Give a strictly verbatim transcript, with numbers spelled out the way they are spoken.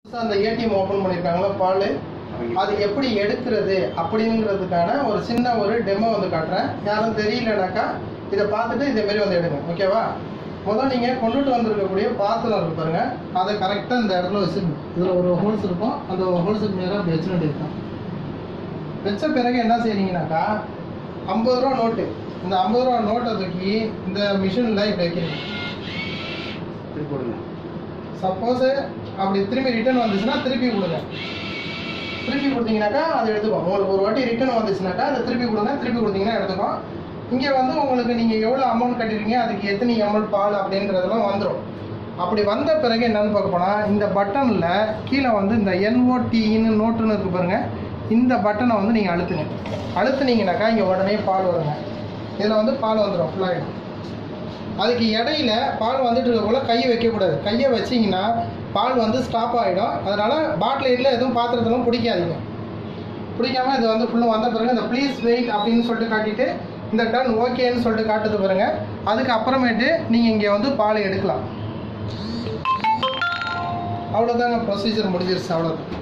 அந்த ATM open பண்ணிருக்காங்களா பால் அது எப்படி எடுக்கிறது அப்படிங்கிறதுக்கான ஒரு சின்ன ஒரு டெமோ வந்து காட்டுறேன். யாரும் தெரியலனாக்கா இதை பார்த்துட்டு இதே மாதிரி வந்து எடுங்க. ஓகேவா? முதல் நீங்கள் கொண்டுட்டு வந்திருக்கக்கூடிய பாத்திரம் இருக்கு பாருங்க, அதை கரெக்டாக இந்த இடத்துல வச்சுருங்க. இதில் ஒரு ஹோல்ஸ் இருக்கும், அந்த ஹோல்ஸுக்கு நேராக அப்படி வச்சுட்டு இருக்கும். வச்ச பிறகு என்ன செய்றீங்கன்னாக்கா ஐம்பது ரூபா நோட்டு, இந்த ஐம்பது ரூபா நோட்டை தூக்கி இந்த மிஷினில் இப்படி வைக்கிறீங்க. சப்போஸ் அப்படி திரும்பி ரிட்டர்ன் வந்துச்சுன்னா திருப்பி கொடுங்க. திருப்பி கொடுத்தீங்கன்னாக்கா அதை எடுத்துக்கும். உங்களுக்கு ஒரு வாட்டி ரிட்டர்ன் வந்துச்சுனாக்கா அதை திருப்பி கொடுங்க. திருப்பி கொடுத்தீங்கன்னா எடுத்துக்கும். இங்கே வந்து உங்களுக்கு நீங்கள் எவ்வளோ அமௌண்ட் கட்டிருக்கீங்க, அதுக்கு எத்தனை எம்எல் பால் அப்படின்றதெல்லாம் வந்துடும். அப்படி வந்த பிறகு என்னன்னு பார்க்க போனால் இந்த பட்டனில் கீழே வந்து இந்த என்ஓடின்னு நோட்டுன்னு இருக்கு பாருங்கள், இந்த பட்டனை வந்து நீங்கள் அழுத்துங்க. அழுத்துனீங்கன்னாக்கா இங்கே உடனே பால் வருங்க. இதில் வந்து பால் வந்துடும் ஃபுல்லாகிடும். அதுக்கு இடையில பால் வந்துட்டு இருக்க போல கையை வைக்கக்கூடாது. கையை வச்சிங்கன்னா பால் வந்து ஸ்டாப் ஆகிடும். அதனால் பாட்டில் எதுவும் பாத்திரத்தெல்லாம் பிடிக்காதீங்க. பிடிக்காமல் இது வந்து ஃபுல்லும் வந்த பிறகு இந்த ப்ளீஸ் வெயிட் அப்படின்னு சொல்லிட்டு காட்டிட்டு இந்த டன் ஓகேன்னு சொல்லிட்டு காட்டுது பாருங்க. அதுக்கு அப்புறமேட்டு நீங்கள் இங்கே வந்து பால் எடுக்கலாம். அவ்வளோதாங்க, ப்ரொசீஜர் முடிஞ்சிருச்சு. அவ்வளோதான்.